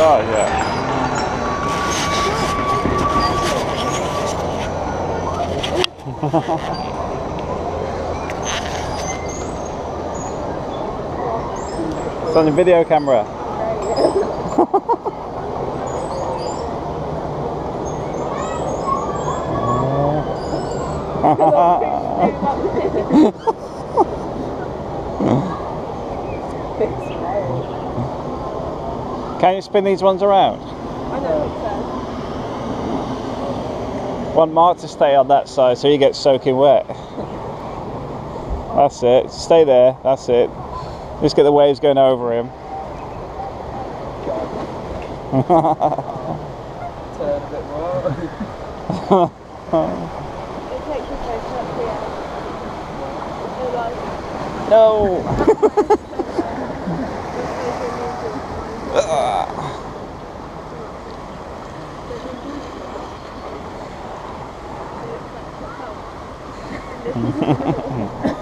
start yet. It's on your video camera. Can you spin these ones around? I don't think so. Want Mark to stay on that side so he gets soaking wet. That's it. Stay there. That's it. Just get the waves going over him. Turn a bit more. It takes you so much here. No. Like,